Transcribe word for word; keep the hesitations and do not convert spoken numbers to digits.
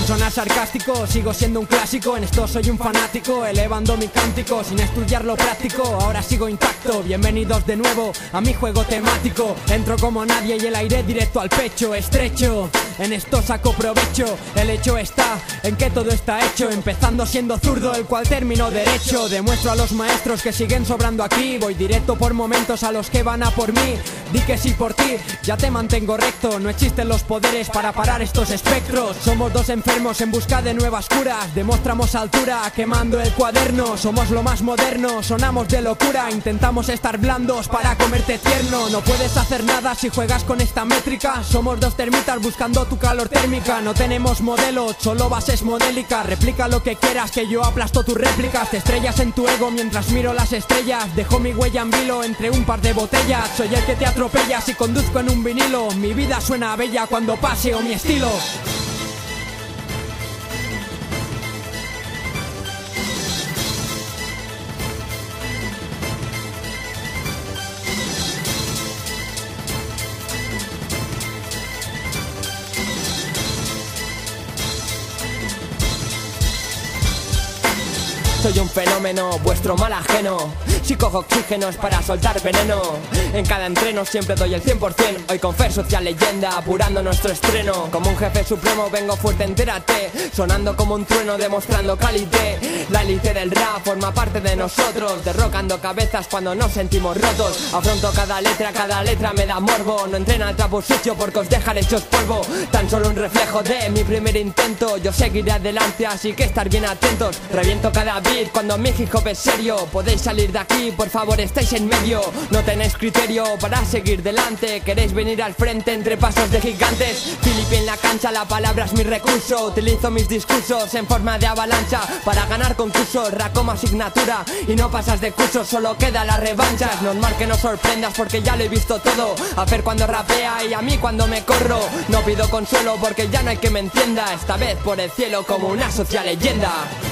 sonar sarcástico, sigo siendo un clásico. En esto soy un fanático, elevando mi cántico sin estudiar lo práctico. Ahora sigo intacto, bienvenidos de nuevo a mi juego temático. Entro como nadie y el aire directo al pecho, estrecho. En esto saco provecho, el hecho está en que todo está hecho. Empezando siendo zurdo, el cual termino derecho. Demuestro a los maestros que siguen sobrando aquí. Voy directo por momentos a los que van a por mí. Di que sí por ti, ya te mantengo recto. No existen los poderes para parar estos espectros. Somos dos enfermos en busca de nuevas curas. Demostramos altura, quemando el cuaderno. Somos lo más moderno, sonamos de locura. Intentamos estar blandos para comerte tierno. No puedes hacer nada si juegas con esta métrica. Somos dos termitas buscando tu calor térmica. No tenemos modelo, solo bases modélicas. Replica lo que quieras que yo aplasto tus réplicas. Te estrellas en tu ego mientras miro las estrellas. Dejo mi huella en vilo entre un par de botellas. Soy el que te atropella si conduzco en un vinilo. Mi vida suena bella cuando paseo mi estilo. Soy un fenómeno, vuestro mal ajeno. Si cojo oxígenos para soltar veneno. En cada entreno siempre doy el cien por cien. Hoy con Fer social leyenda, apurando nuestro estreno. Como un jefe supremo vengo fuerte, entérate. Sonando como un trueno, demostrando calité. La élite del rap forma parte de nosotros. Derrocando cabezas cuando nos sentimos rotos. Afronto cada letra, cada letra me da morbo. No entrena al trapo sucio porque os dejan hechos polvo. Tan solo un reflejo de mi primer intento. Yo seguiré adelante, así que estar bien atentos. Reviento cada beat cuando mi hip hop es serio. Podéis salir de aquí, por favor estáis en medio. No tenéis criterio para seguir delante. Queréis venir al frente entre pasos de gigantes. Filipe en la cancha, la palabra es mi recurso. Utilizo mis discursos en forma de avalancha para ganar concursos, rap como asignatura. Y no pasas de curso, solo queda la revancha. Es normal que no sorprendas porque ya lo he visto todo. A Fer cuando rapea y a mí cuando me corro. No pido consuelo porque ya no hay que me entienda. Esta vez por el cielo como una social leyenda.